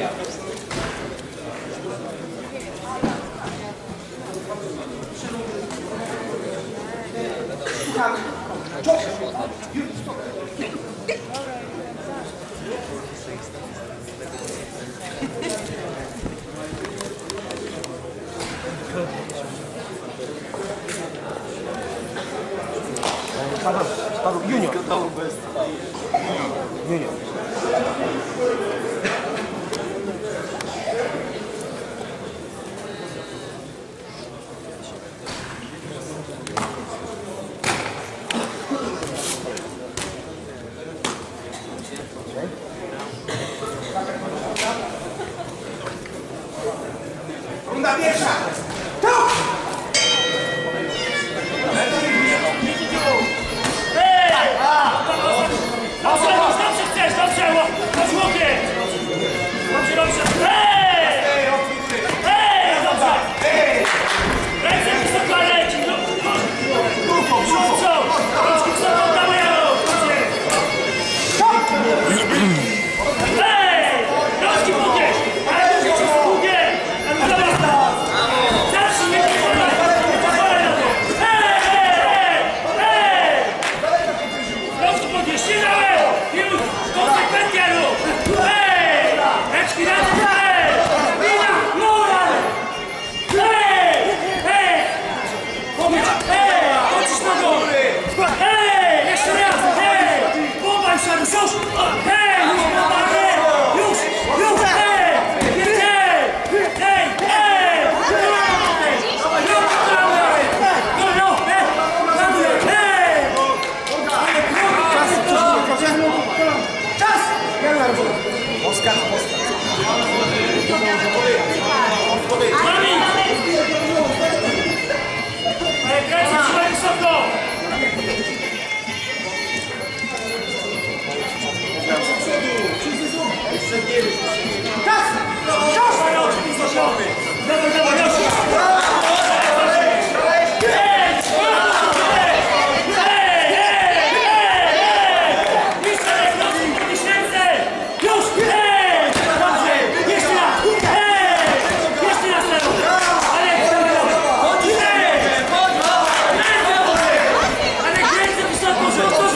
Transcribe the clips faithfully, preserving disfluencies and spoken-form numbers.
Paweł, Paweł, junior. Junior. Runda pierwsza! Dobrze, dobrze chcesz, dobrze, chodź łokieć! Dobrze, dobrze, hej! Hej, dobrze! Ręce wysoko leci, no, no, rzucą! Rączki wysoko dają, hej! Rączki podnieś! Ale to życie jest długie! Zacznij mnie pozwalać! Pozwalaj na to! Hej, hej, hej! Rączki podnieś, nie dałem! Już! Konsekwencja rób! Hej! Ręczki na to! Hej! Wina! Mura! Hej! Hej! Powiedz! Hej! Chodzisz nogą! Hej! Jeszcze raz! Hej! Popatrz się! Już! Hej! Już! Hej! Już! Już! Hej! Hej! Hej! Hej! No, no! Hej! Hej! Czas! Oskar, Oskar. Mami! Ale kręci trzymaj wysoko! Czas! Czas! Dawaj, dawaj, dawaj!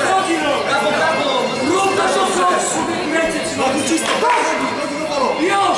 Yo!